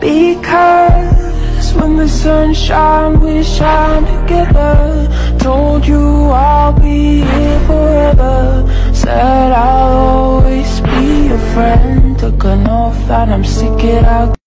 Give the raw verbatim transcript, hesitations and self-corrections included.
Because when the sun shines, we shine together. Told you I'll be here forever. Said I'll always be your friend. Took an oath that I'm sticking out.